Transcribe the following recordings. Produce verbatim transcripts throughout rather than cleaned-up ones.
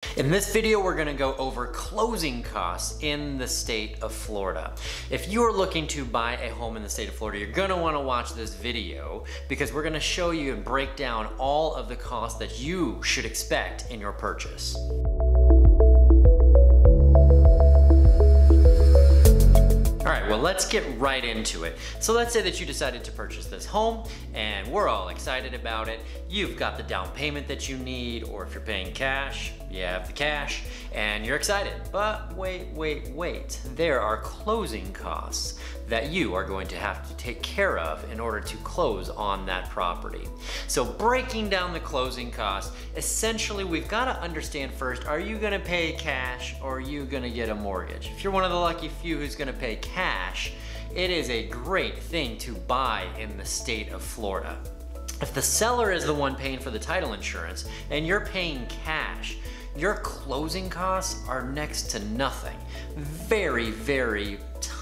In this video, we're gonna go over closing costs in the state of Florida. If you are looking to buy a home in the state of Florida, you're gonna wanna watch this video because we're gonna show you and break down all of the costs that you should expect in your purchase. All right, well, let's get right into it. So let's say that you decided to purchase this home and we're all excited about it. You've got the down payment that you need, or if you're paying cash, you have the cash and you're excited. But wait, wait, wait. There are closing costs that you are going to have to take care of in order to close on that property. So breaking down the closing costs, essentially we've got to understand first, are you gonna pay cash or are you gonna get a mortgage? If you're one of the lucky few who's gonna pay cash, it is a great thing to buy in the state of Florida. If the seller is the one paying for the title insurance and you're paying cash, your closing costs are next to nothing. Very, very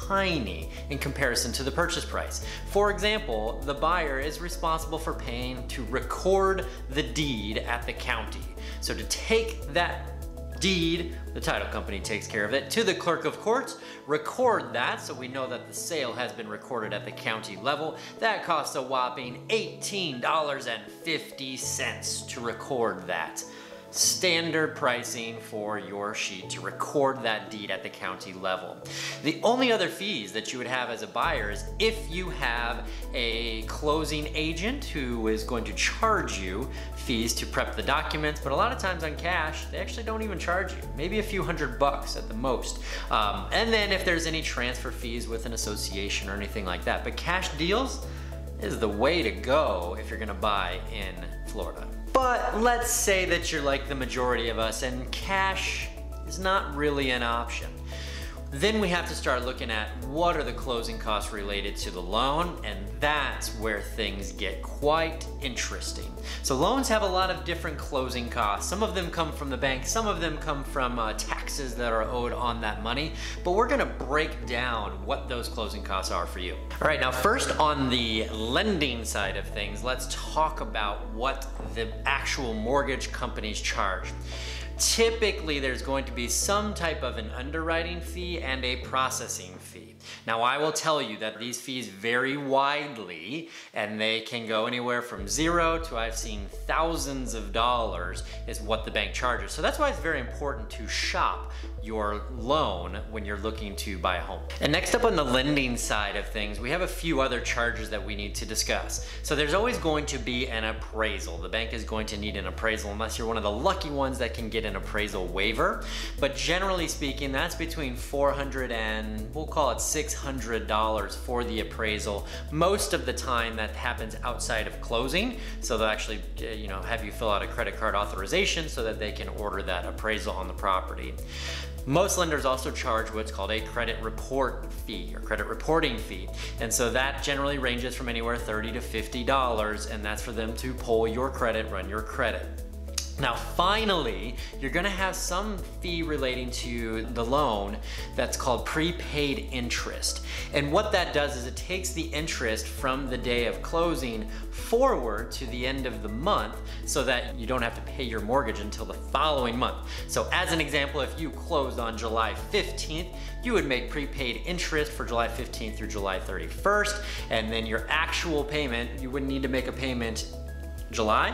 tiny in comparison to the purchase price. For example, the buyer is responsible for paying to record the deed at the county. So to take that deed, the title company takes care of it, to the clerk of courts, record that so we know that the sale has been recorded at the county level. That costs a whopping eighteen dollars and fifty cents to record that. Standard pricing for your sheet to record that deed at the county level. The only other fees that you would have as a buyer is if you have a closing agent who is going to charge you fees to prep the documents, but a lot of times on cash, they actually don't even charge you. Maybe a few hundred bucks at the most. Um, and then if there's any transfer fees with an association or anything like that. But cash deals is the way to go if you're gonna buy in Florida. But let's say that you're like the majority of us and cash is not really an option. Then we have to start looking at what are the closing costs related to the loan, and that's where things get quite interesting. So loans have a lot of different closing costs. Some of them come from the bank, some of them come from uh, taxes that are owed on that money, but we're gonna break down what those closing costs are for you. All right, now first on the lending side of things, let's talk about what the actual mortgage companies charge. Typically, there's going to be some type of an underwriting fee and a processing fee. Now, I will tell you that these fees vary widely, and they can go anywhere from zero to I've seen thousands of dollars is what the bank charges. So that's why it's very important to shop your loan when you're looking to buy a home. And next up on the lending side of things, we have a few other charges that we need to discuss. So there's always going to be an appraisal. The bank is going to need an appraisal unless you're one of the lucky ones that can get an appraisal waiver. But generally speaking, that's between four hundred dollars and we'll call it six hundred dollars for the appraisal. Most of the time that happens outside of closing. So they'll actually you know, have you fill out a credit card authorization so that they can order that appraisal on the property. Most lenders also charge what's called a credit report fee or credit reporting fee. And so that generally ranges from anywhere thirty to fifty dollars, and that's for them to pull your credit, run your credit. Now finally, you're gonna have some fee relating to the loan that's called prepaid interest. And what that does is it takes the interest from the day of closing forward to the end of the month so that you don't have to pay your mortgage until the following month. So as an example, if you closed on July fifteenth, you would make prepaid interest for July fifteenth through July thirty-first, and then your actual payment, you wouldn't need to make a payment July,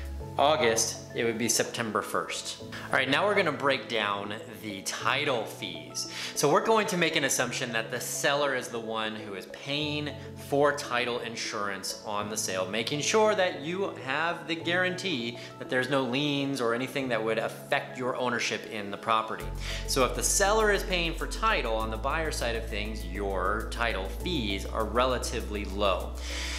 August, it would be September first. All right, now we're gonna break down the title fees. So we're going to make an assumption that the seller is the one who is paying for title insurance on the sale, making sure that you have the guarantee that there's no liens or anything that would affect your ownership in the property. So if the seller is paying for title on the buyer side of things, your title fees are relatively low.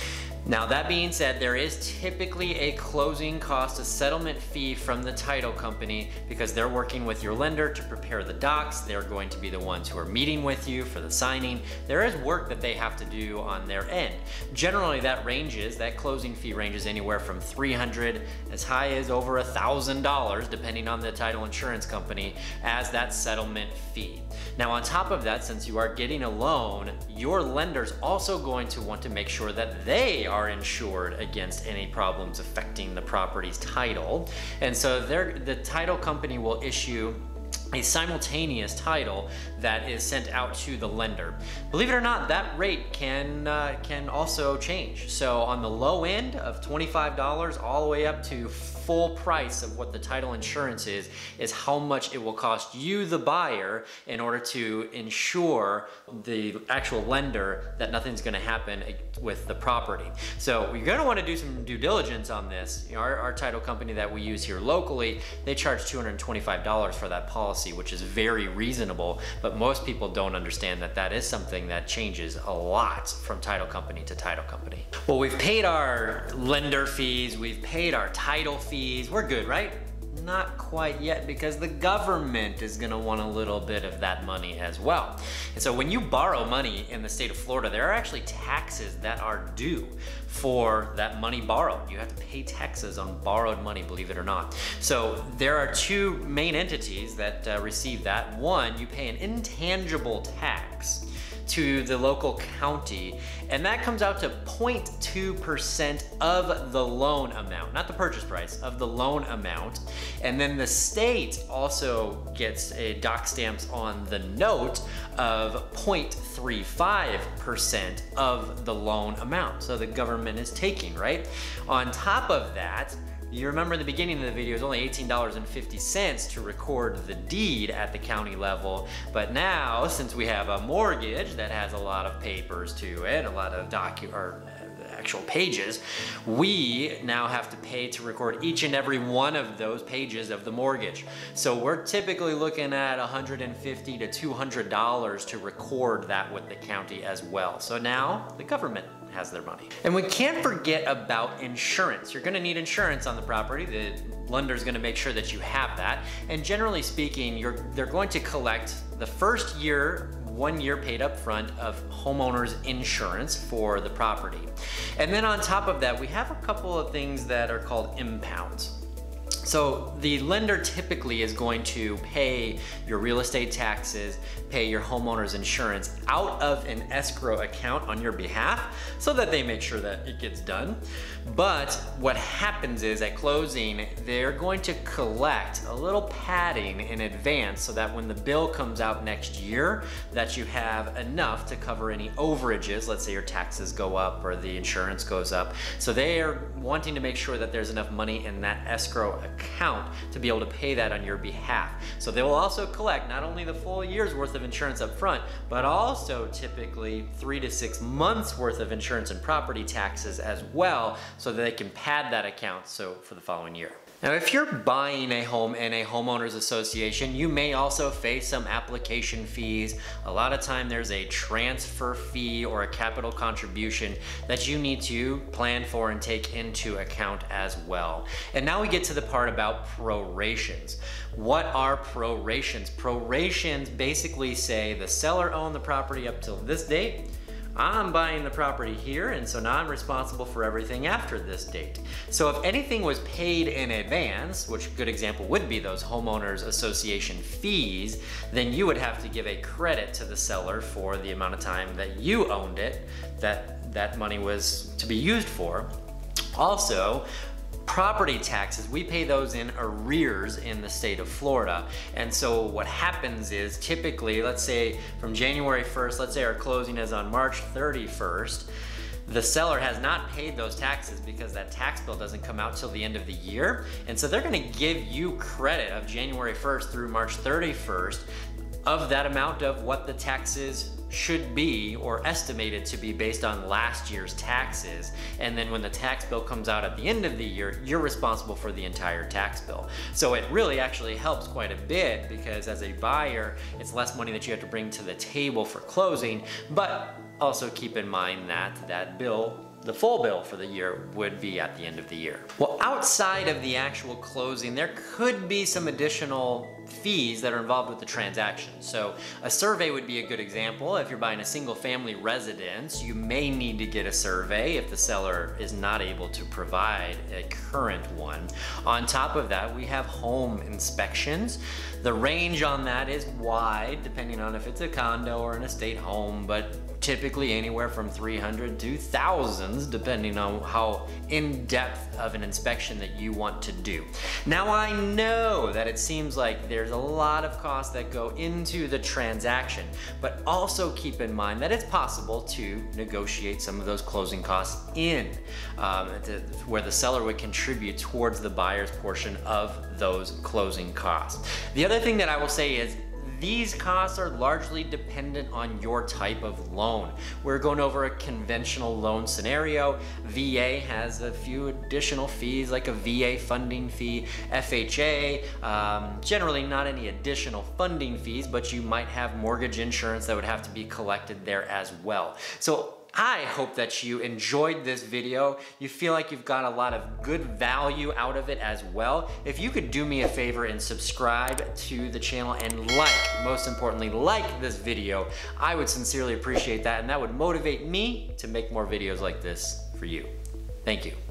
Now that being said, there is typically a closing cost, a settlement fee from the title company because they're working with your lender to prepare the docs. They're going to be the ones who are meeting with you for the signing. There is work that they have to do on their end. Generally that ranges, that closing fee ranges anywhere from three hundred dollars as high as over a thousand dollars depending on the title insurance company as that settlement fee. Now on top of that, since you are getting a loan, your lender's also going to want to make sure that they are insured against any problems affecting the property's title. And so the title company will issue a simultaneous title that is sent out to the lender. Believe it or not, that rate can uh, can also change. So on the low end of twenty-five dollars all the way up to full price of what the title insurance is, is how much it will cost you, the buyer, in order to ensure the actual lender that nothing's gonna happen with the property. So you're gonna wanna do some due diligence on this. You know, our, our title company that we use here locally, they charge two hundred twenty-five dollars for that policy, which is very reasonable, but most people don't understand that that is something that changes a lot from title company to title company. Well, we've paid our lender fees, we've paid our title fees, we're good, right? Not quite yet, because the government is gonna want a little bit of that money as well. And so when you borrow money in the state of Florida, there are actually taxes that are due for that money borrowed. You have to pay taxes on borrowed money, believe it or not. So there are two main entities that uh, receive that. One, you pay an intangible tax to the local county, and that comes out to zero point two percent of the loan amount, not the purchase price, of the loan amount. And then the state also gets a doc stamps on the note of zero point three five percent of the loan amount. So the government is taking, right? On top of that, you remember in the beginning of the video, it was only eighteen dollars and fifty cents to record the deed at the county level. But now, since we have a mortgage that has a lot of papers to it, a lot of docu or actual pages, we now have to pay to record each and every one of those pages of the mortgage. So we're typically looking at one hundred fifty to two hundred dollars to record that with the county as well. So now the government has their money. And we can't forget about insurance. You're gonna need insurance on the property. The lender's gonna make sure that you have that. And generally speaking, you're, they're going to collect the first year, one year paid up front of homeowner's insurance for the property. And then on top of that, we have a couple of things that are called impounds. So the lender typically is going to pay your real estate taxes, pay your homeowner's insurance out of an escrow account on your behalf so that they make sure that it gets done. But what happens is at closing, they're going to collect a little padding in advance so that when the bill comes out next year, that you have enough to cover any overages. Let's say your taxes go up or the insurance goes up. So they are wanting to make sure that there's enough money in that escrow account to be able to pay that on your behalf. So they will also collect not only the full year's worth of insurance up front, but also typically three to six months worth of insurance and property taxes as well, so that they can pad that account so for the following year. Now, if you're buying a home in a homeowners association, you may also face some application fees. A lot of time there's a transfer fee or a capital contribution that you need to plan for and take into account as well. And now we get to the part about prorations. What are prorations? Prorations basically say the seller owned the property up till this date. I'm buying the property here, and so now I'm responsible for everything after this date. So if anything was paid in advance, which a good example would be those homeowners association fees, then you would have to give a credit to the seller for the amount of time that you owned it, that that money was to be used for. Also, property taxes, we pay those in arrears in the state of Florida. And so what happens is typically, let's say from January first, let's say our closing is on March thirty-first, the seller has not paid those taxes because that tax bill doesn't come out till the end of the year. And so they're gonna give you credit of January first through March thirty-first of that amount of what the taxes should be or estimated to be based on last year's taxes. And then when the tax bill comes out at the end of the year, you're responsible for the entire tax bill. So it really actually helps quite a bit, because as a buyer, it's less money that you have to bring to the table for closing, but also keep in mind that that bill, the full bill for the year, would be at the end of the year. Well, outside of the actual closing, there could be some additional fees that are involved with the transaction. So a survey would be a good example. If you're buying a single family residence, you may need to get a survey if the seller is not able to provide a current one. On top of that, we have home inspections. The range on that is wide, depending on if it's a condo or an estate home, but typically anywhere from three hundred to thousands, depending on how in-depth of an inspection that you want to do. Now, I know that it seems like there's a lot of costs that go into the transaction, but also keep in mind that it's possible to negotiate some of those closing costs in, um, to, where the seller would contribute towards the buyer's portion of those closing costs. The other thing that I will say is, these costs are largely dependent on your type of loan. We're going over a conventional loan scenario. V A has a few additional fees, like a V A funding fee. F H A, um, generally not any additional funding fees, but you might have mortgage insurance that would have to be collected there as well. So I hope that you enjoyed this video. You feel like you've got a lot of good value out of it as well. If you could do me a favor and subscribe to the channel and like, most importantly, like this video, I would sincerely appreciate that, and that would motivate me to make more videos like this for you. Thank you.